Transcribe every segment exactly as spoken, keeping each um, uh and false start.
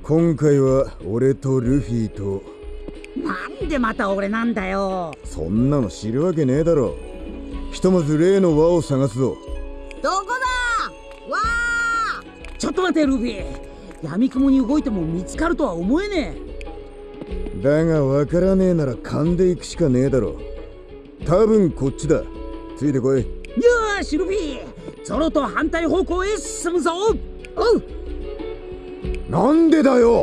今回は俺とルフィと。 なんでまた俺なんだよ。 そんなの知るわけねえだろ。ひとまず例の輪を探すぞ。 どこだわー。ちょっと待てルフィ、闇雲に動いても見つかるとは思えねえ。だがわからねえなら勘で行くしかねえだろ。多分こっちだ。ついてこい。 よーしルフィ、ゾロと反対方向へ進むぞ。おう。 なんでだよ。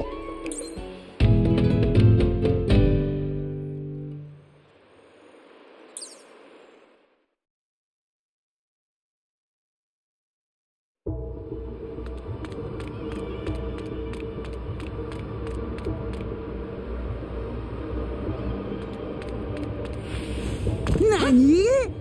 何？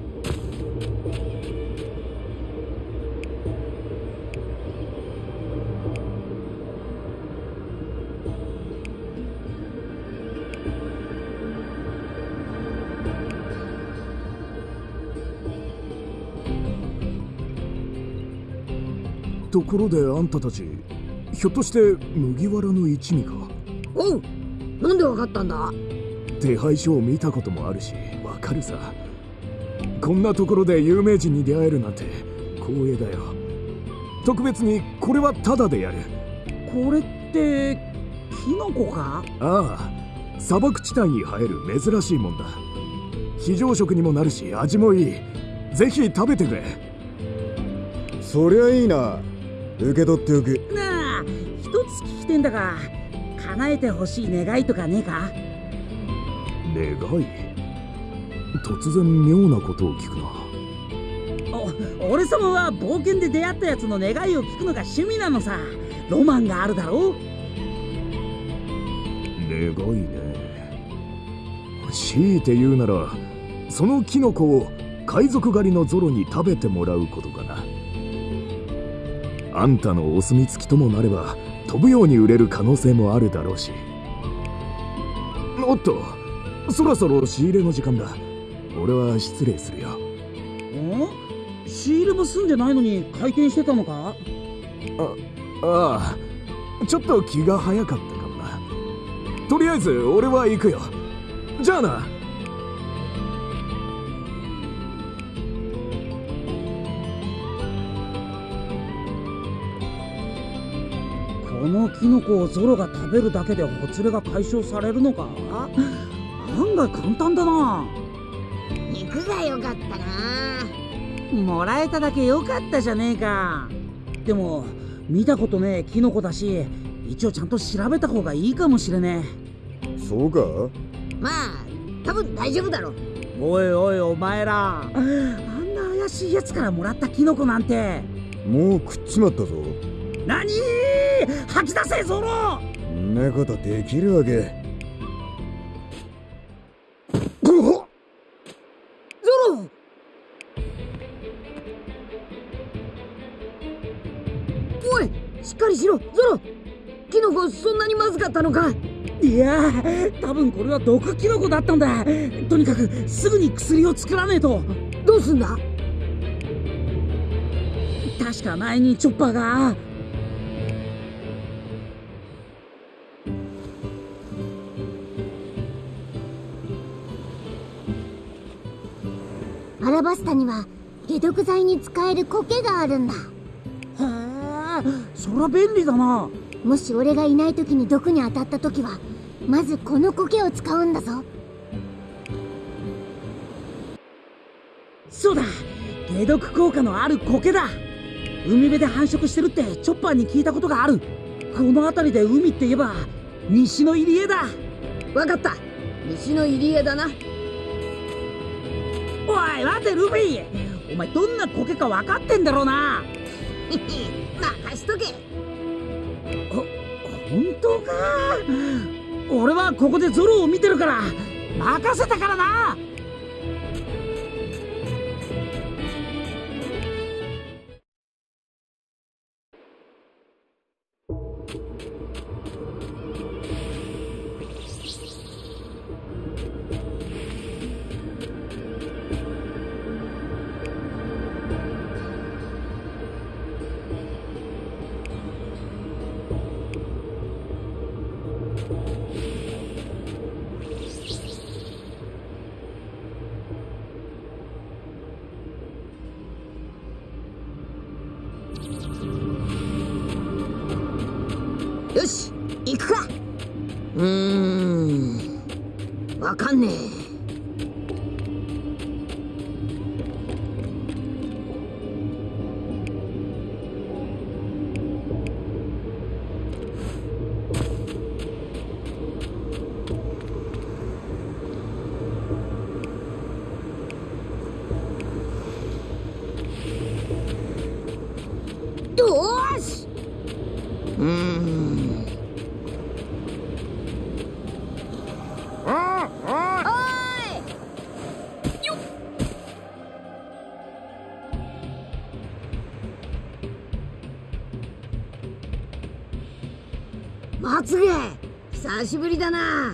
ところであんたたち、ひょっとして麦わらの一味か？ おう、なんでわかったんだ？ 手配書を見たこともあるし、わかるさ。こんなところで有名人に出会えるなんて光栄だよ。特別にこれはタダでやる。 これってキノコか？ ああ、砂漠地帯に生える珍しいもんだ。非常食にもなるし味もいい。ぜひ食べてくれ。 そりゃいいな。受け取っておく。 なあ、一つ聞きてんだが、叶えてほしい願いとかねえか？ 願い？突然妙なことを聞くな。お、俺様は冒険で出会ったやつの願いを聞くのが趣味なのさ。ロマンがあるだろう。 願いね。強いて言うなら、そのキノコを海賊狩りのゾロに食べてもらうことかな。あんたのお墨付きともなれば飛ぶように売れる可能性もあるだろうし。おっと、そろそろ仕入れの時間だ。俺は失礼するよ。 ん？仕入れも済んでないのに開店してたのか？ あ、ああ、ちょっと気が早かったかもな。とりあえず俺は行くよ。じゃあな。 このキノコをゾロが食べるだけでほつれが解消されるのか？案外簡単だな。 肉が良かったな。 もらえただけ良かったじゃねえか。でも見たことねえキノコだし、一応ちゃんと調べた方がいいかもしれねえ。そうか？ まあ多分大丈夫だろ。 おいおいお前ら、あんな怪しいやつからもらったキノコなんてもう食っちまったぞ。 何？吐き出せゾロ。 んなことできるわけ。 ゾロ、おい、しっかりしろゾロ。キノコそんなにまずかったのか？ いや多分これは毒キノコだったんだ。とにかくすぐに薬を作らねえと。 どうすんだ？ 確か前にチョッパーが。 アラバスタには解毒剤に使える苔があるんだ。へえ、そりゃ便利だな。 もし俺がいない時に毒に当たった時はまずこの苔を使うんだぞ。 そうだ、解毒効果のある苔だ。海辺で繁殖してるってチョッパーに聞いたことがある。この辺りで海って言えば西の入り江だ。 わかった、西の入り江だな。 おい待てルフィ、お前どんな苔か分かってんだろうな。 任しとけ。 ほ本当か？俺はここでゾロを見てるから任せたからな。 よし、行くか。うーん、わかんねえ。よーし。うーん。おーい。よっ。まつげ、久しぶりだな。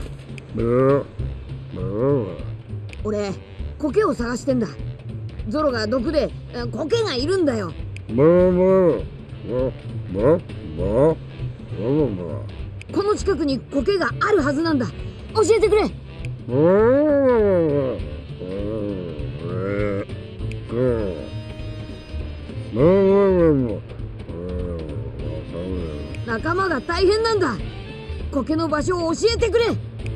俺、苔を探してんだ。ゾロが毒で苔がいるんだよ。この近くに苔があるはずなんだ。教えてくれ。仲間が大変なんだ。苔の場所を教えてくれ。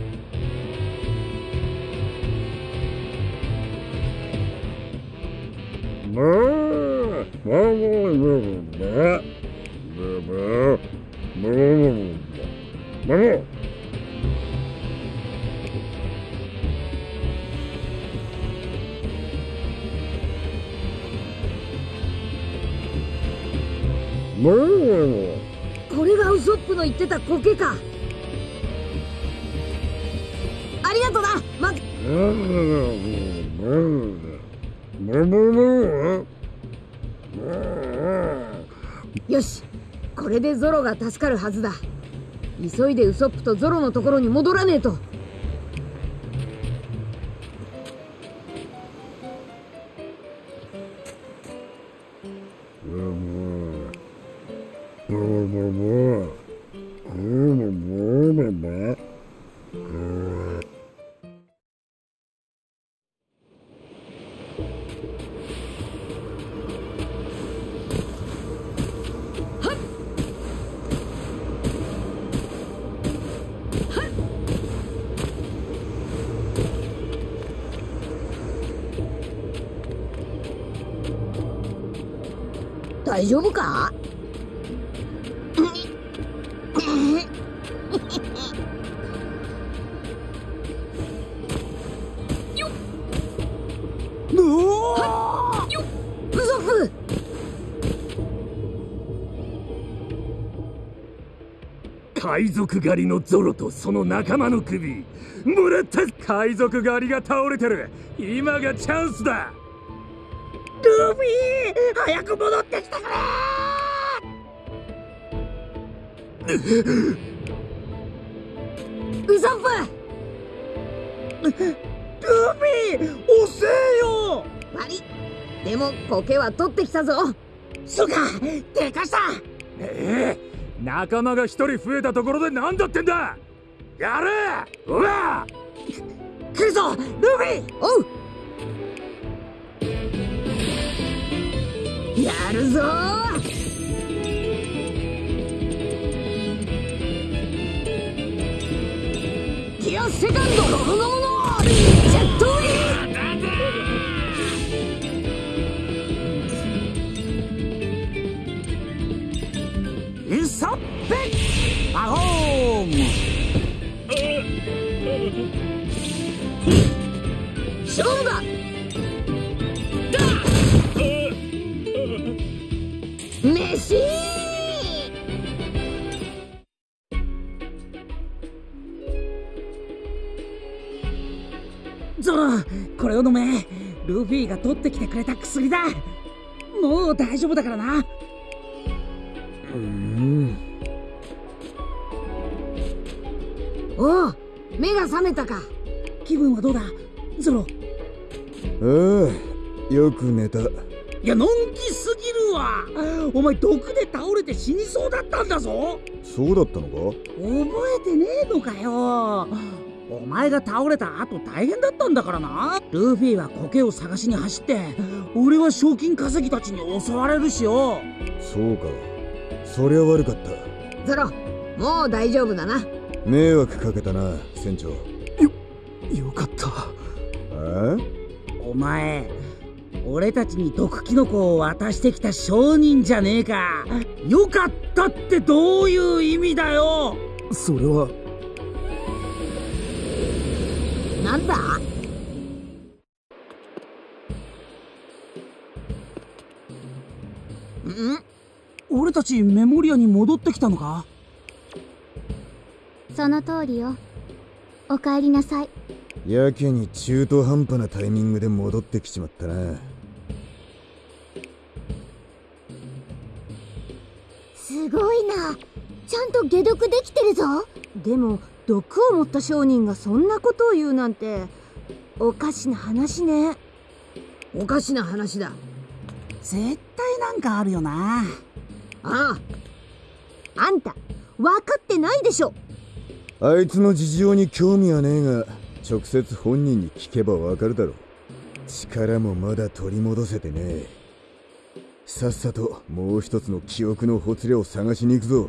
これがウソップの言ってた苔か。ありがとな、マッよし、これでゾロが助かるはずだ。急いでウソップとゾロのところに戻らねえと。大丈夫か？ 海賊狩りのゾロとその仲間の首もらった。海賊狩りが倒れてる。今がチャンスだ。 ルフィ、早く戻ってきてくれ。 ウソップ。 ルフィ、遅えよ。 悪い。でも苔は取ってきたぞ。 そうか、でかした。 ええ、仲間が一人増えたところで何だってんだ。やれ。うわ、 来るぞルフィ。 おう、やるぞー。ギアセカンド、このものジェットウィン。ウソップパフォーム。 勝負だ。メシー。 ゾロ、これを飲め。ルフィが取ってきてくれた薬だ。もう大丈夫だからな。 うん。 おお、目が覚めたか。 気分はどうだゾロ？ ああ、よく寝た。 いや、のんきすぎるわ。お前毒で倒れて死にそうだったんだぞ。 そうだったのか？ 覚えてねえのかよ。お前が倒れた後大変だったんだからな。ルフィは苔を探しに走って、俺は賞金稼ぎたちに襲われるしよ。 そうか、そりゃ悪かった。 ゾロ、もう大丈夫だな。 迷惑かけたな、船長。よよかった。 あ？ お前、俺たちに毒キノコを渡してきた商人じゃねえか。よかったってどういう意味だよ。 それはなんだ？ ん？俺たちメモリアに戻ってきたのか？ その通りよ。お帰りなさい。 やけに中途半端なタイミングで戻ってきちまったな。 すごいな。ちゃんと解毒できてるぞ。 でも毒を持った商人がそんなことを言うなんておかしな話ね。おかしな話だ。 絶対なんかあるよな。 ああ、あんた分かってないでしょ。 あいつの事情に興味はねえが、直接本人に聞けばわかるだろう。力もまだ取り戻せてねえ。さっさともう一つの記憶のほつれを探しに行くぞ。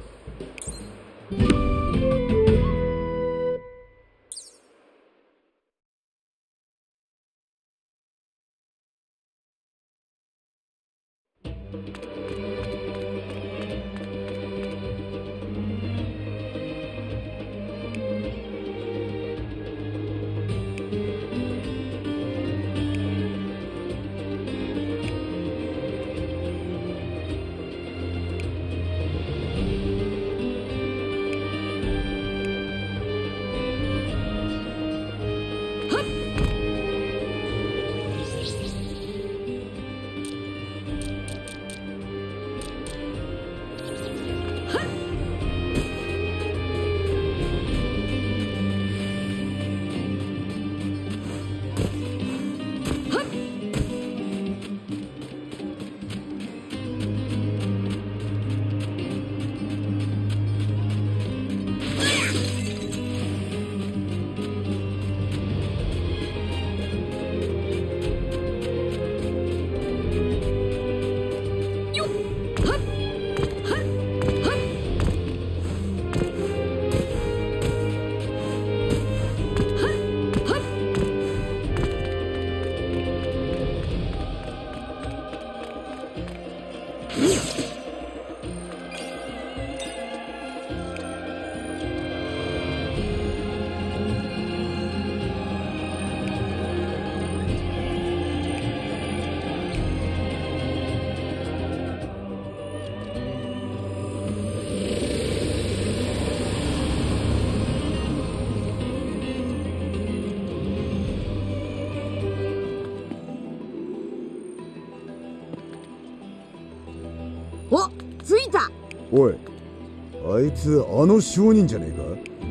お、着いた。 おい、あいつあの商人じゃねえか？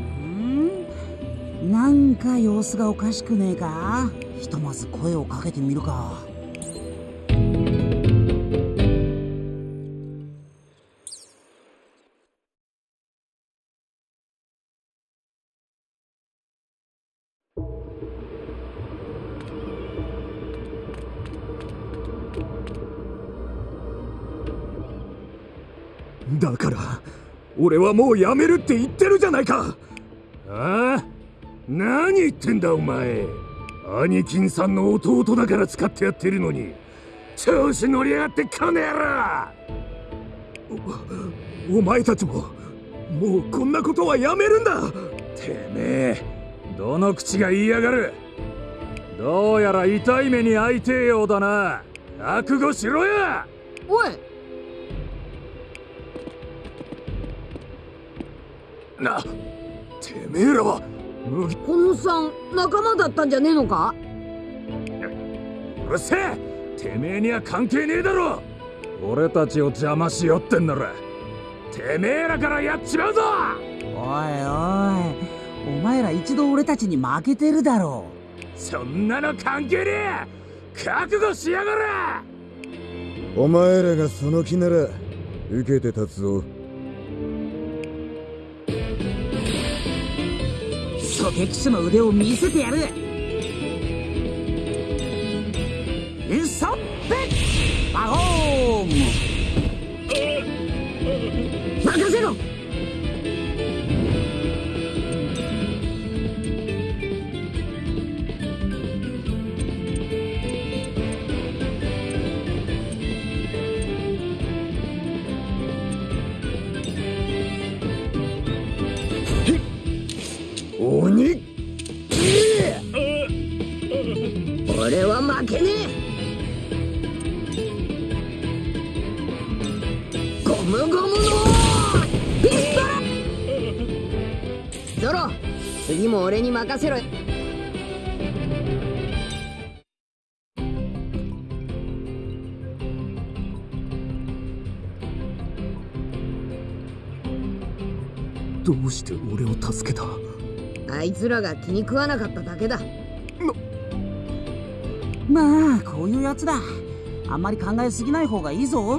ん？なんか様子がおかしくねえか？ひとまず声をかけてみるか。 だから俺はもうやめるって言ってるじゃないか。 ああ、何言ってんだお前。兄貴さんの弟だから使ってやってるのに調子乗りやがってこの野郎。 お、お前たちももうこんなことはやめるんだ。 てめえ、どの口が言いやがる。どうやら痛い目に遭いてえようだな。覚悟しろや。 おい、 な、てめえらはこのさん仲間だったんじゃねえのか？ うるせえ、てめえには関係ねえだろ。俺たちを邪魔しよってんならてめえらからやっちまうぞ。 おいおい、お前ら一度俺たちに負けてるだろ。 そんなの関係ねえ。覚悟しやがれ。 お前らがその気なら受けて立つぞ。 ソケ騎士の腕を見せてやる。ウソッペバホーム。任せろ。 鬼！ 俺は負けねえ。ゴムゴムのピストル。ゾロ、次も俺に任せろ。 どうして俺を助けた？ あいつらが気に食わなかっただけだ。 まあこういうやつだ。あんまり考えすぎない方がいいぞ。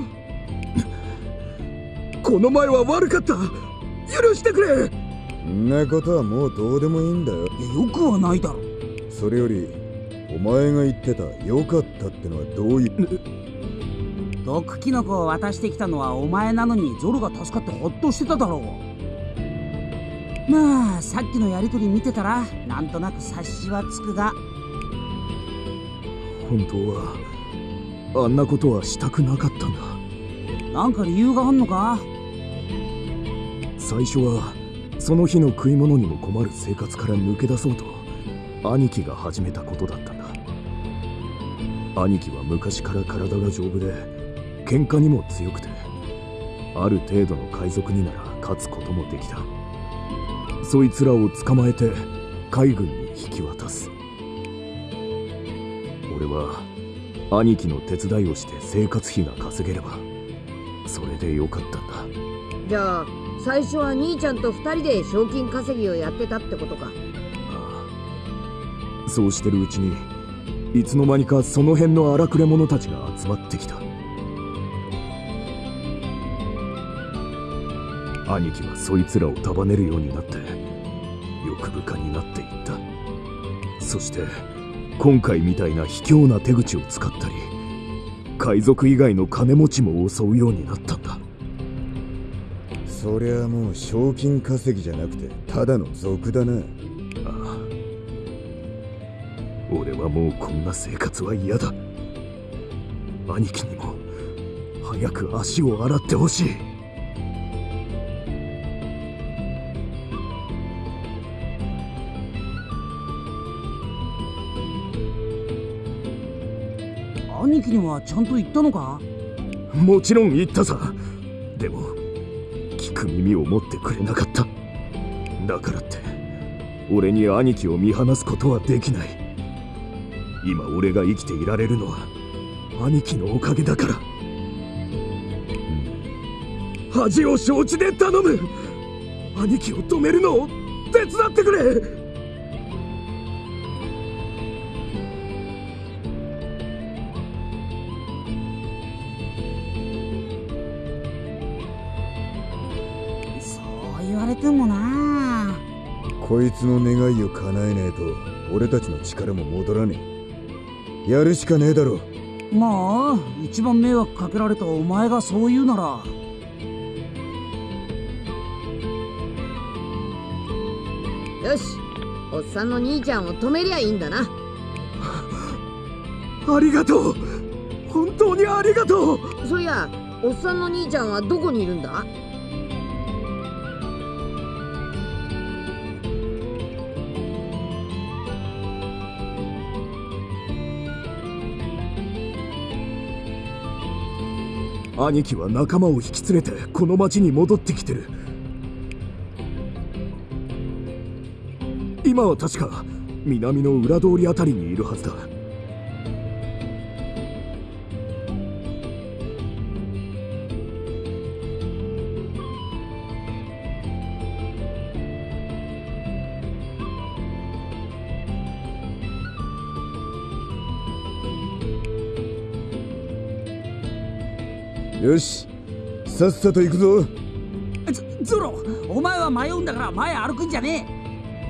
この前は悪かった。許してくれ。 んなことはもうどうでもいいんだよ。 よくはないだろ。 それよりお前が言ってた良かったってのはどういう？ 毒キノコを渡してきたのはお前なのにゾロが助かってほっとしてただろう。まあさっきのやりとり見てたらなんとなく察しはつくが。 本当はあんなことはしたくなかったんだ。 なんか理由があんのか？ 最初はその日の食い物にも困る生活から抜け出そうと兄貴が始めたことだったんだ。兄貴は昔から体が丈夫で喧嘩にも強くて、ある程度の海賊になら勝つこともできた。そいつらを捕まえて海軍に引き渡す。俺は兄貴の手伝いをして生活費が稼げればそれでよかったんだ。 じゃあ最初は兄ちゃんと二人で賞金稼ぎをやってたってことか？ ああ、そうしてるうちにいつの間にかその辺の荒くれ者たちが集まってきた。兄貴はそいつらを束ねるようになって欲深になっていった。そして今回みたいな卑怯な手口を使ったり海賊以外の金持ちも襲うようになったんだ。 そりゃもう賞金稼ぎじゃなくてただの賊だな。ああ、俺はもうこんな生活は嫌だ。兄貴にも早く足を洗ってほしい。 兄貴にはちゃんと言ったのか？ もちろん言ったさ。でも聞く耳を持ってくれなかった。だからって俺に兄貴を見放すことはできない。今俺が生きていられるのは兄貴のおかげだから。恥を承知で頼む。兄貴を止めるのを手伝ってくれ。 言われてもな。 こいつの願いを叶えねえと俺たちの力も戻らねえ。やるしかねえだろ。 まあ一番迷惑かけられたお前がそう言うなら。 よし、おっさんの兄ちゃんを止めりゃいいんだな。 ありがとう、本当にありがとう。 そういや、おっさんの兄ちゃんはどこにいるんだ？ 兄貴は仲間を引き連れてこの町に戻ってきてる。今は確か南の裏通りあたりにいるはずだ。 よし、さっさと行くぞ。 ゾゾロ、お前は迷うんだから前歩くんじゃねえ。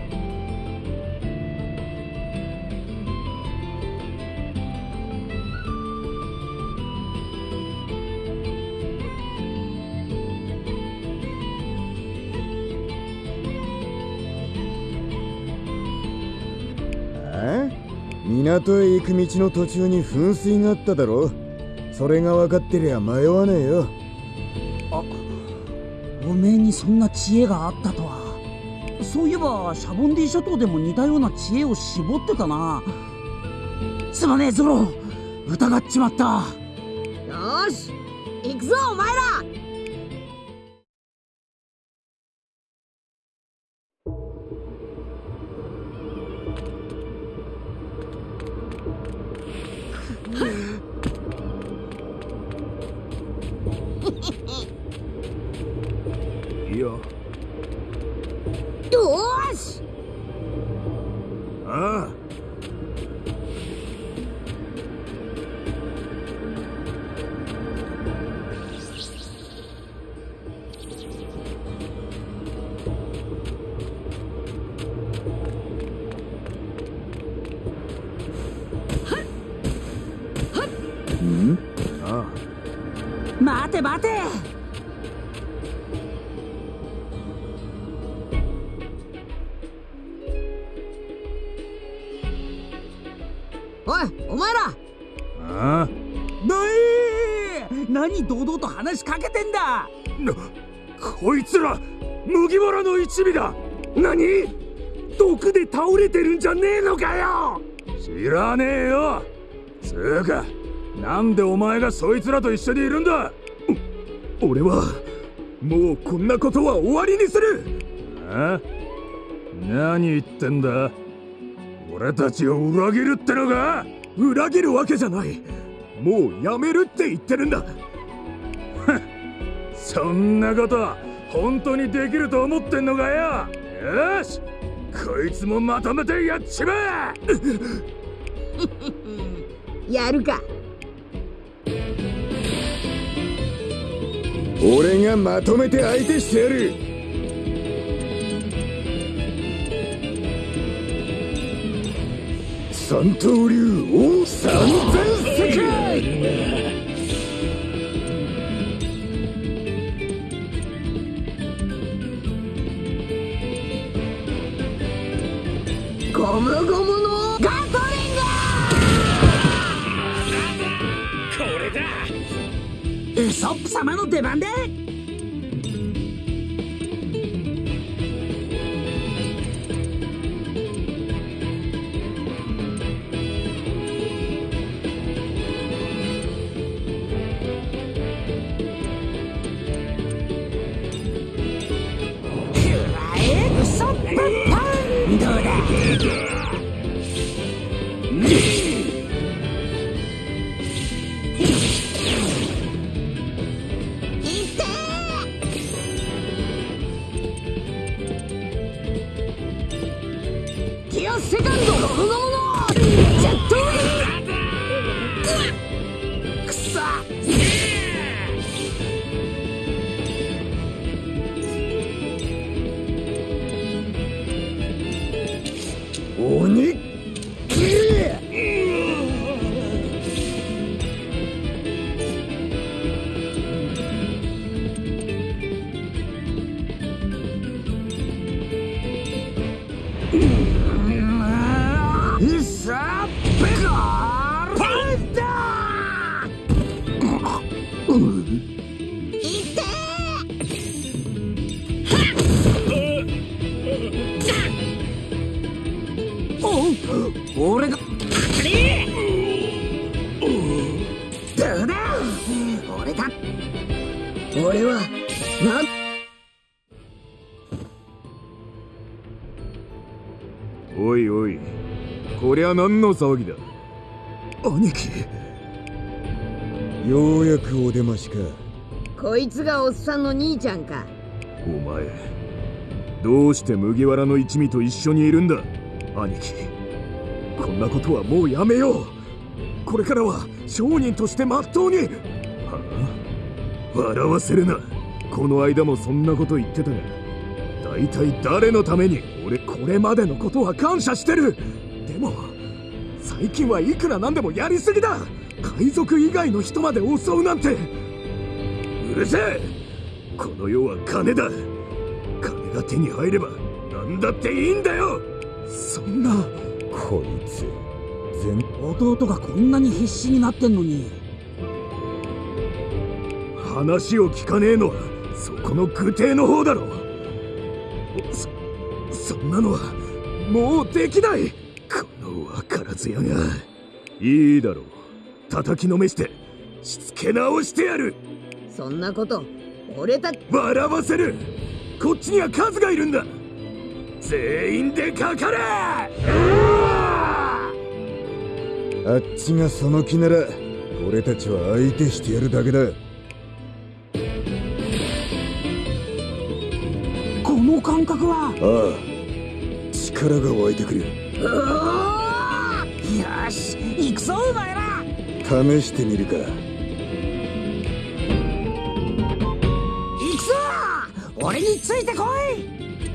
港へ行く道の途中に噴水があっただろ。それが分かってりゃ迷わねえよ。 あ、おめえにそんな知恵があったとは。そういえばシャボンディ諸島でも似たような知恵を絞ってたな。すまねえゾロ、疑っちまった。 よーし行くぞお前ら。 いや。 よーし。 ああ。 ん？ ああ。 待て待て。 おいお前ら。 ああ。 なえー、何堂々と話しかけてんだ。 な、こいつら麦わらの一味だ。何？毒で倒れてるんじゃねえのかよ。知らねえよ。つうか、なんでお前がそいつらと一緒にいるんだ。 俺はもうこんなことは終わりにする。 あ？何言ってんだ。俺たちを裏切るってのか。 裏切るわけじゃない。もうやめるって言ってるんだ。 そんなこと本当にできると思ってんのかよ。よし、こいつもまとめてやっちまえ。やるか。 俺がまとめて相手してやる。三刀流王三千世界。 ゴムゴムのガトリング。 これだ。 ウソップ様の出番で。 セカンドゴムゴムのジェットウィン。くそ。 鬼俺がどうだ。俺だ。俺はなんおいおい、こりゃ何の騒ぎだ。兄貴、 ようやくお出ましか。 こいつがおっさんの兄ちゃんか。 お前どうして麦わらの一味と一緒にいるんだ。兄貴、こんなことはもうやめよう。これからは商人としてまっとうに。は笑わせるな。この間もそんなこと言ってたが、大体誰のために。俺これまでのことは感謝してる。でも最近はいくらなんでもやりすぎだ。海賊以外の人まで襲うなんて。うるせえ。この世は金だ。金が手に入れば何だっていいんだよ。そんな。 こいつ全弟がこんなに必死になってんのに。 話を聞かねえのはそこの愚邸の方だろ。そそんなのはもうできない。この分からずやが。いいだろう、叩きのめしてしつけ直してやる。 そんなこと俺たち。 笑わせる。こっちには数がいるんだ。全員でかかれ。 あっちがその気なら俺たちは相手してやるだけだ。 この感覚は。 ああ、力が湧いてくる。 よし行くぞお前ら。 試してみるか。 行くぞ俺についてこい。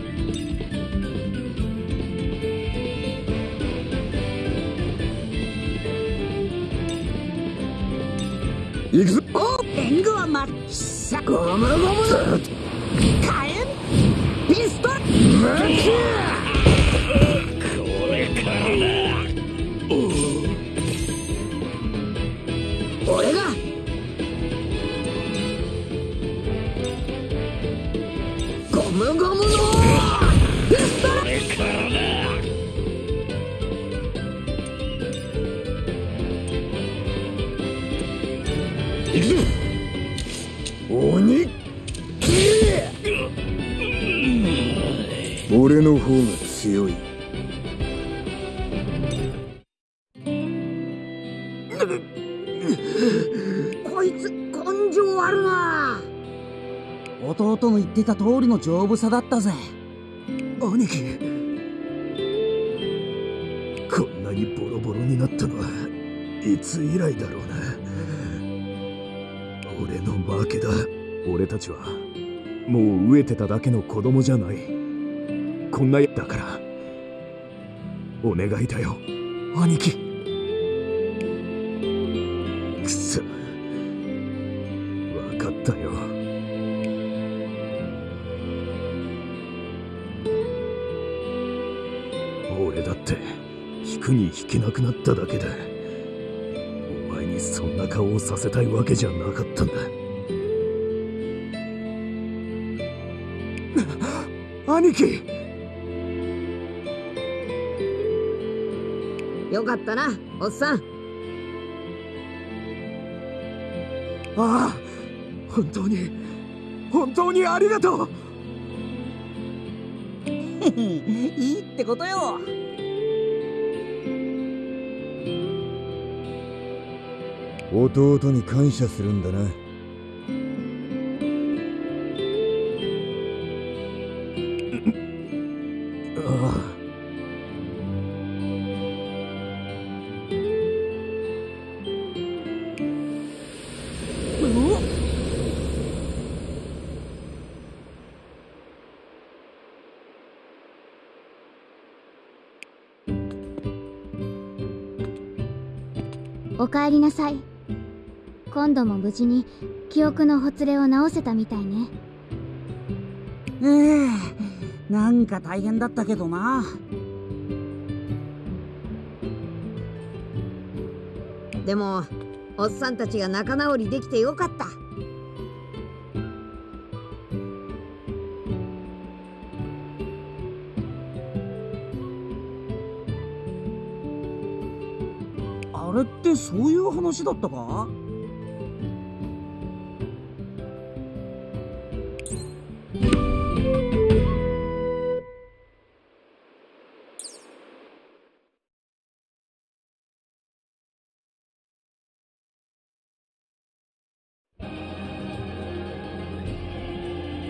行くぞ。 お援軍はまっしゃ。ゴムゴムの火炎ピストル。 これからだ。 俺がゴムゴムのピストル。 これからだ。 行くぞ鬼。俺の方が強い。 こいつ根性あるな。 弟の言ってた通りの丈夫さだったぜ。 兄貴、こんなにボロボロになったのはいつ以来だろうな。俺の負けだ。俺たちはもう飢えてただけの子供じゃない。こんなやだからお願いだよ兄貴。くそ、分かったよ。俺だって引くに引けなくなっただけだ。お前にそんな顔をさせたいわけじゃなかったんだ。兄貴、 よかったなおっさん。 ああ、本当に本当にありがとう。 いいってことよ。 弟に感謝するんだな。 ああ、 おかえりなさい。今度も無事に記憶のほつれを直せたみたいね。 ええ、なんか大変だったけどな。 でもおっさんたちが仲直りできてよかった。 あれってそういう話だったか？